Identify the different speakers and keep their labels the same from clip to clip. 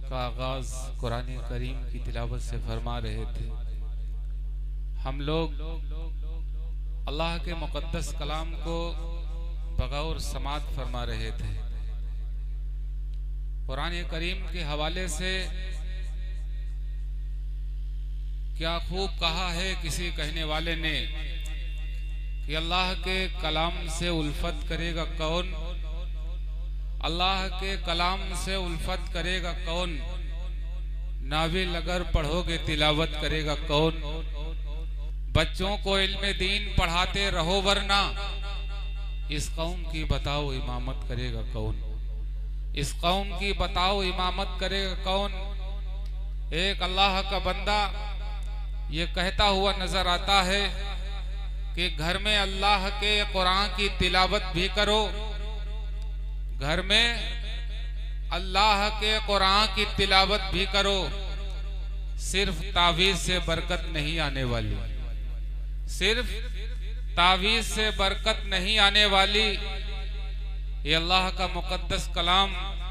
Speaker 1: का आगाज कुरान करीम की तिलावत से फरमा रहे थे। हम लोग अल्लाह के मुक़द्दस कलाम को बगौर समात फरमा रहे थे। कुरान करीम के हवाले से क्या खूब कहा है किसी कहने वाले ने कि अल्लाह के कलाम से उल्फत करेगा कौन, अल्लाह के कलाम से उल्फत करेगा कौन, नाविल अगर पढ़ोगे तिलावत करेगा कौन। बच्चों को इल्म दीन पढ़ाते रहो वरना इस कौम की बताओ इमामत करेगा कौन, इस कौम की बताओ इमामत करेगा कौन। एक अल्लाह का बंदा ये कहता हुआ नजर आता है कि घर में अल्लाह के कुरान की तिलावत भी करो, घर में अल्लाह के कुरान की तिलावत भी करो, सिर्फ तावीज से बरकत नहीं आने वाली, सिर्फ तावीज से बरकत नहीं आने वाली। ये अल्लाह का मुक़द्दस कलाम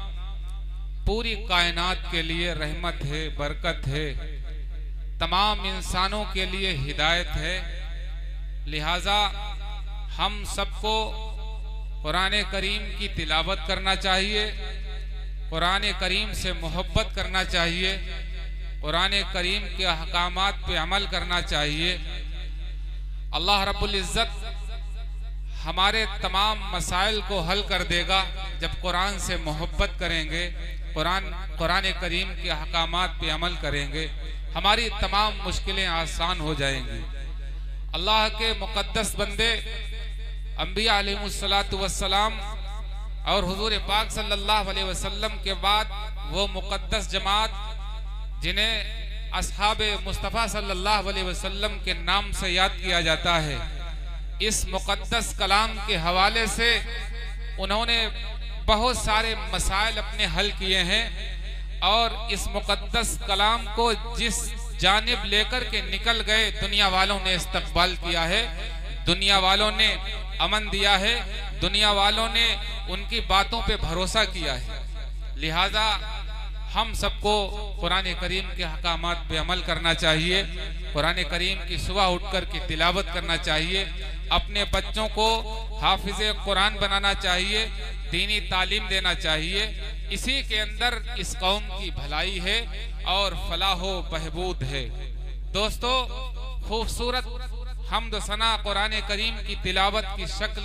Speaker 1: पूरी कायनात के लिए रहमत है, बरकत है, तमाम इंसानों के लिए हिदायत है। लिहाजा हम सबको कुरान करीम की तिलावत करना चाहिए, कुरान करीम से मोहब्बत करना चाहिए, कुरान करीम के अहकामात पे अमल करना चाहिए। अल्लाह रब्बुल इज़्ज़त हमारे तमाम मसाइल को हल कर देगा जब कुरान से मोहब्बत करेंगे, कुरान करीम के अहकामात पे अमल करेंगे, हमारी तमाम मुश्किलें आसान हो जाएंगी। अल्लाह के मुक़द्दस बंदे अंबिया अलैहिमुस्सलातु वस्सलाम और हुजूर पाक सल्लल्लाहु अलैहि वसल्लम के बाद वो मुक़द्दस जमात जिन्हें अस्हाबे मुस्तफ़ा सल्लल्लाहु अलैहि वसल्लम के नाम से याद किया जाता है, इस मुक़द्दस कलाम के हवाले से उन्होंने बहुत सारे मसाइल अपने हल किए हैं और इस मुक़द्दस कलाम को जिस जानिब लेकर के निकल गए दुनिया वालों ने इस्तक़बाल किया है, दुनिया वालों ने अमन दिया है, दुनिया वालों ने उनकी बातों पे भरोसा किया है। लिहाजा हम सबको कुरान करीम के अहकामात पे अमल करना चाहिए, कुरान करीम की सुबह उठकर की तिलावत करना चाहिए, अपने बच्चों को हाफिज़े कुरान बनाना चाहिए, दीनी तालीम देना चाहिए। इसी के अंदर इस कौम की भलाई है और फलाहो बहबूद है। दोस्तों, खूबसूरत हम्द सना कुरान करीम की तिलावत की शक्ल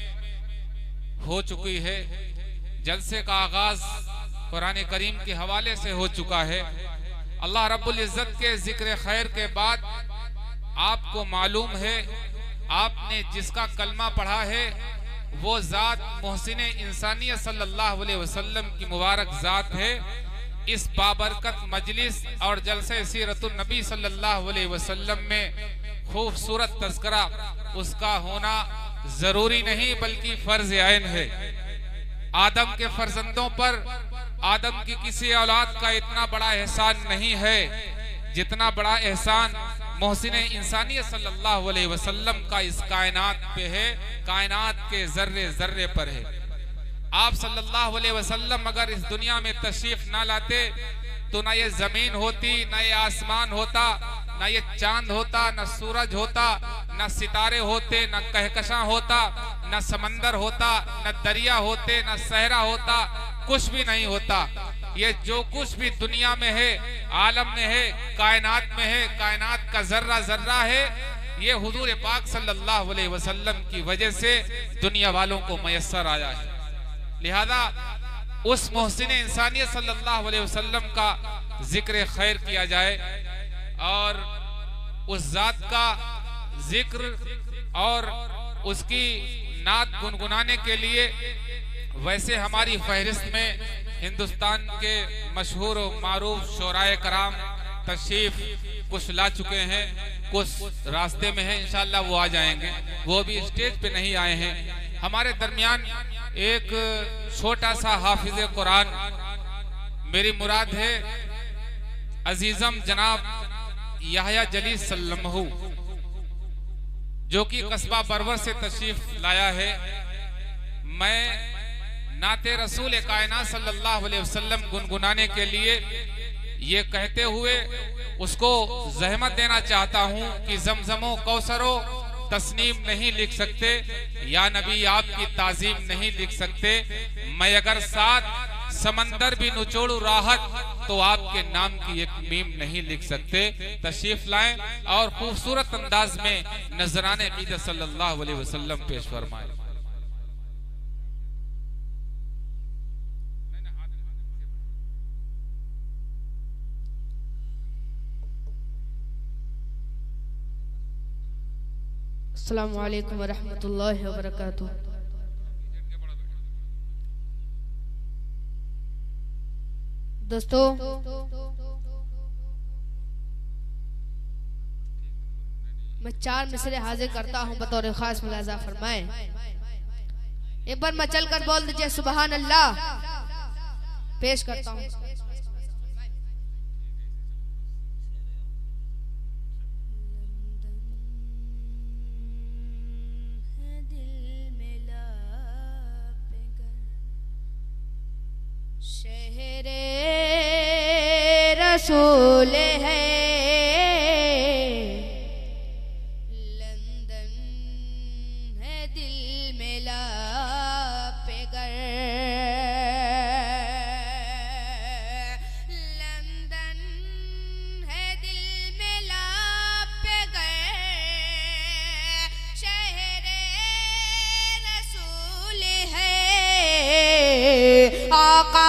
Speaker 1: में हो चुकी है। जलसे का आगाज कुरान करीम के हवाले से हो चुका है। अल्लाह रब्बुल इज़्ज़त के जिक्र खैर के बाद आपको मालूम है, आपने जिसका कलमा पढ़ा है वो जात मोहसिन इंसानियत सल्लल्लाहु अलैहि वसल्लम की मुबारक जात है। इस बाबरकत मजलिस और जलसे सीरतुन नबी सल्लल्लाहु अलैहि वसल्लम में खूबसूरत तज़किरा उसका होना जरूरी नहीं बल्कि फर्ज आइन है। आदम के फर्जंदों पर आदम की किसी औलाद का इतना बड़ा एहसान नहीं है जितना बड़ा एहसान मोहसिन इंसानियत सल्लल्लाहु अलैहि वसल्लम का इस कायनात पे है, कायनात के जर्रे जर्रे पर है। आप सल्लल्लाहु अलैहि वसल्लम अगर इस दुनिया में तशरीफ ना लाते तो ना ये जमीन होती, ना ये आसमान होता, ना ये चांद होता, ना सूरज होता, ना सितारे होते, ना कहकशां होता, ना समंदर होता, ना दरिया होते, ना सहरा होता, कुछ भी नहीं होता। ये जो कुछ भी दुनिया में है, आलम में है, कायनात में है, कायनात का जर्रा जर्रा है, ये हुजूर पाक सल्लल्लाहु अलैहि वसल्लम की वजह से दुनिया वालों को मयस्सर आया है। लिहाजा उस मोहसिन इंसानियत सल्लल्लाहु अलैहि वसल्लम का जिक्र खैर किया जाए और उस जात का जिक्र और उसकी नात गुनगुनाने के लिए वैसे हमारी फहरिस्त में हिंदुस्तान के मशहूर और मारूफ शोराए कराम तशरीफ कुछ ला चुके हैं, कुछ रास्ते में हैं, इंशाअल्लाह वो आ जाएंगे। वो भी स्टेज पे नहीं आए हैं। हमारे दरमियान एक छोटा सा हाफिज कुरान, मेरी मुराद है अजीजम जनाब याहया जली सल्लमहू, जो कि कस्बा बरवर से तशरीफ लाया है। मैं नाते रसूल कायनात सल्लल्लाहु अलैहि वसल्लम गुनगुनाने के लिए ये कहते हुए उसको जहमत देना चाहता हूँ कि जमजमो कौसरो तस्नीम नहीं लिख सकते, या नबी आपकी ताजीम नहीं लिख सकते। मैं अगर 7 समंदर भी निचोड़ू राहत तो आपके नाम की एक मीम नहीं लिख सकते। तशरीफ लाएं और खूबसूरत अंदाज में नजराने अक़ीदत सल्लल्लाहु अलैहि वसल्लम पेश फरमाएं।
Speaker 2: अस्सलामु अलैकुम वरहमतुल्लाहि वबरकातुहू। दोस्तों, मैं 4 मिसरे हाजिर करता हूं बतौर खास मुलाजा फरमाएं। एक बार मचल कर बोल दीजिए सुबहान अल्लाह। पेश करता हूं। शहरे रसूल है लंदन है दिल में लापेगर। लंदन है दिल में लापेगर। शहरे रसूल है आका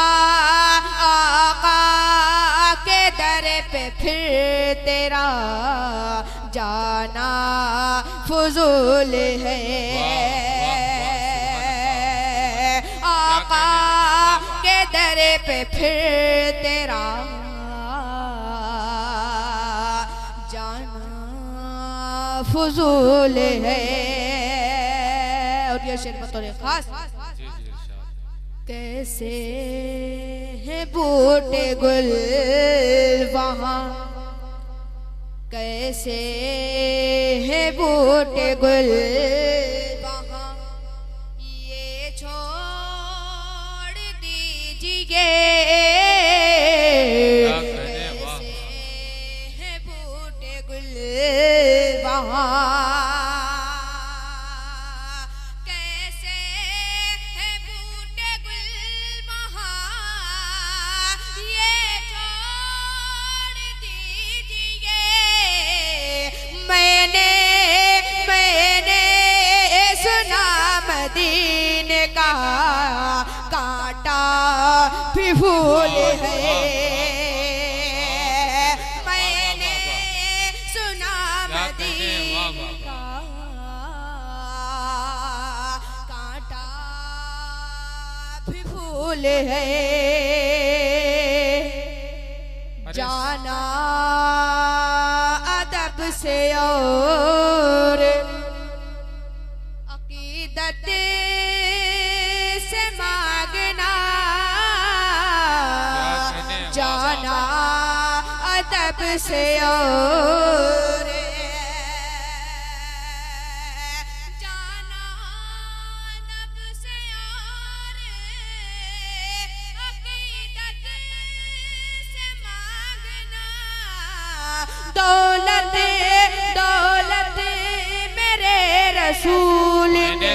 Speaker 2: पे फिर तेरा जाना फजूल है। आका के दर पे फिर तेरा जाना फजूल है। और ये शेर बतौर खास कैसे है बूटे गुल वहाँ, कैसे है बूटे गुल वहाँ, ये छोड़ दीजिए। कैसे है बूटे गुल वहाँ, मदीने का कांटा भी फूल है। मैंने सुना मदीने का कांटा भी फूल है। जाना अदब से और अकीदत से मांगना। जाना अदब से और जाना अदब से और अकीदत से मांगना। दौलत दौलत मेरे रसूल ने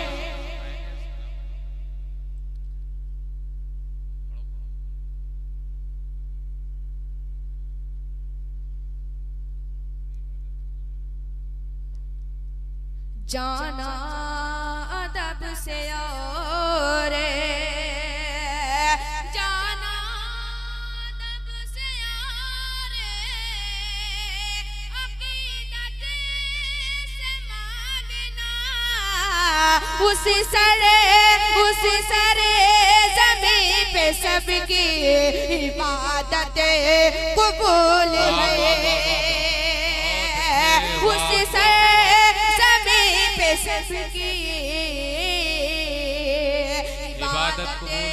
Speaker 2: जाना अदब से और जाना अदब से और अकीदत से मांगना। उसी सरे ज़मीं पे सबकी इबादत कबूल है। उसी सबकी इबादत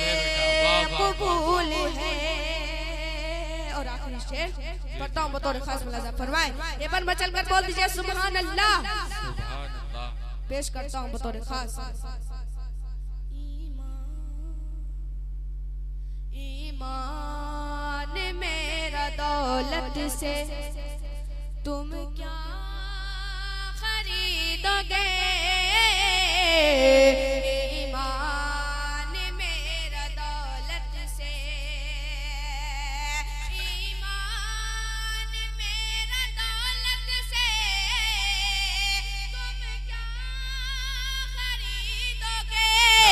Speaker 2: कबूल है। और आखिरी शेर पढ़ता हूँ बतौर खास मुलाजा फरमाएं। ये पर मचल कर बोल दीजिए सुभान अल्लाह। पेश करता हूँ बतौर खास। ईमान दौलत से तुम क्या खरीदोगे। ईमान मेरा दौलत से, ईमान मेरा दौलत से तुम क्या खरीदोगे।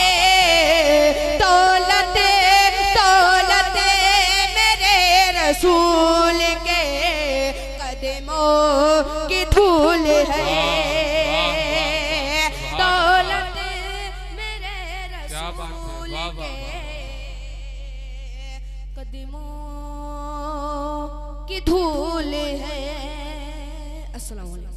Speaker 2: दौलत दौलत मेरे रसूल के कदमों की धूल है। दौलत मेरे रसूल के कदमों की धूल है। अस्सलाम वालेकुम।